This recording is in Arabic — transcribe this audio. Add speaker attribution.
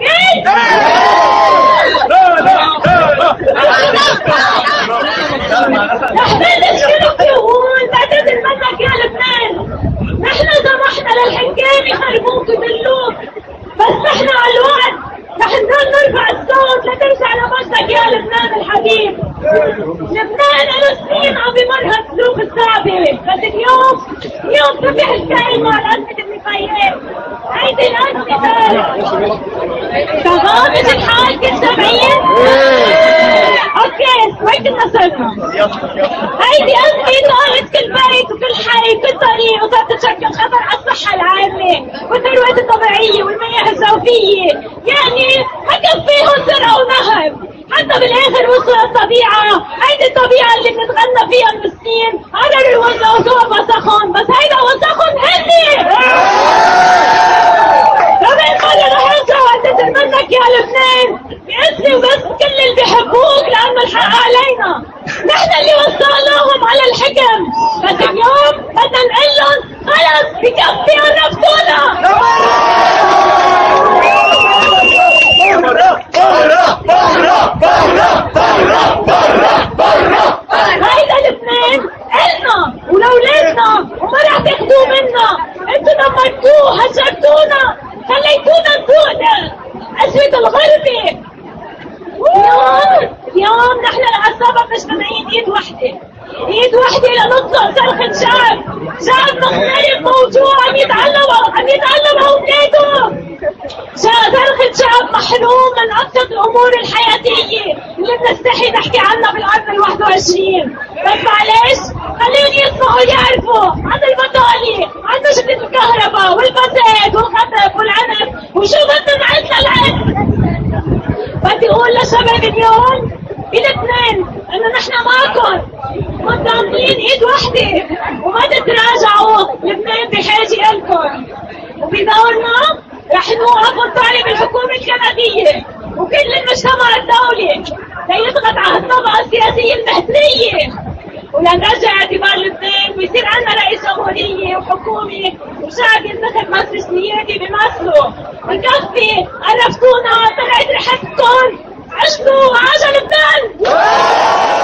Speaker 1: اكيد؟ رح بلش كلمتي وهون بعتذر منك يا لبنان. نحن سمحنا للحكام يخربوك ويذلوك، بس نحن على الوقت رح نضل نرفع الصوت لترجع لمجدك يا لبنان الحبيب. لبنان له سنين عم بمر هالظروف الصعبة، بس اليوم فتح الكلمة على أزمة المخيمات. هيدي الأزمة تغامز الحال كل سامعين؟ اوكي وين كنا صرنا؟ هيدي أزمة طالت كل بيت وكل حي وكل طريق، وصارت تشكل خطر على الصحة العامة والثروات الطبيعية والمياه الجوفية، يعني ما كفيهم سرقة ونهب، حتى بالاخر وصلوا للطبيعة. هيدي الطبيعة اللي بنتغنى فيها من سنين، قرروا يوزعوا سوا وسخهم، بس هيدا وسخهم هني. كمان مرة رح ارجع واعتذر منك يا لبنان باسمي وبس كل اللي بيحبوك، لأنه الحق علينا، نحن اللي وصلناهم على الحكم، بس اليوم بدنا نقول لهم خلص بكفي عرفتونا. هيدا لبنان إلنا ولولادنا وما رح تاخدوه منا. انتو دمرتوه، هجرتونا، خليتونا نذوق قسوة الغربة. اليوم نحن لهالسبب مجتمعين ايد وحدة، ايد وحدة لنطلق صرخة شعب مختلف موجوع عم يتعلم اولادهم، صرخة شعب محروم من ابسط الامور الحياتية اللي بنستحي نحكي عنها بالقرن ال21. بس معلش خليهم يسمعوا يعرفوا عن البطالة، عن مشكلة الكهرباء والفساد والخطف والعنف وشو بدنا نعيش للعز. بدي اقول للشباب اليوم بلبنان انه نحن معكم متضامنين ايد وحده وما تتراجعوا. لبنان بحاجه الكم، وبدورنا رح نوقف ونطالب الحكومه الكنديه وكل المجتمع الدولي ليضغط على الطبقه السياسيه المهزليه ولنرجع اعتبار لبنان ويصير عندنا رئيس جمهوريه وحكومه وشعب ينتخب مصر سيادي بمصره. بكفي عرفتونا، طلعت ريحتكم، عشتوا عجل لبنان.